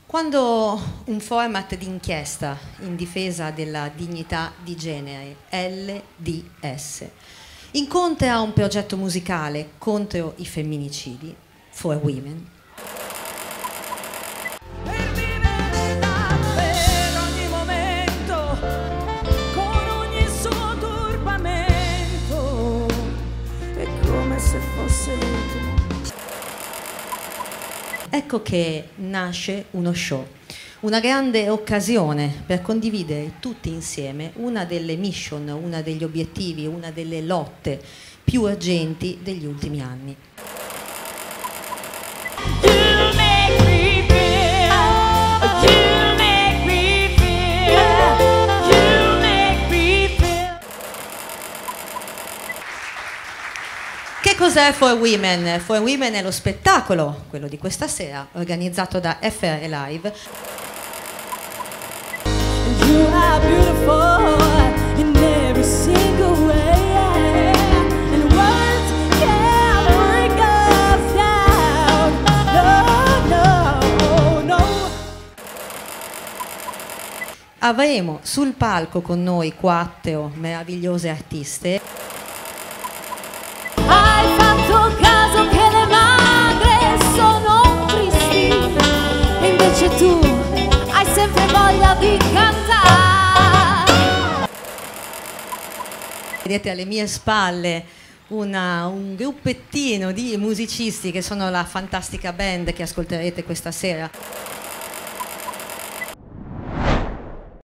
Quando un format d'inchiesta in difesa della dignità di genere, LDS, incontra un progetto musicale contro i femminicidi, For Women, ecco che nasce uno show, una grande occasione per condividere tutti insieme una delle mission, una degli obiettivi, una delle lotte più urgenti degli ultimi anni. Che cos'è For Women? For Women è lo spettacolo, quello di questa sera, organizzato da FR Live. You are beautiful in every single way, and words can't bring us down. No, no, no. Avremo sul palco con noi 4 meravigliose artiste. Caso che le madri sono tristi e invece tu hai sempre voglia di cantare. Vedete alle mie spalle un gruppettino di musicisti che sono la fantastica band che ascolterete questa sera.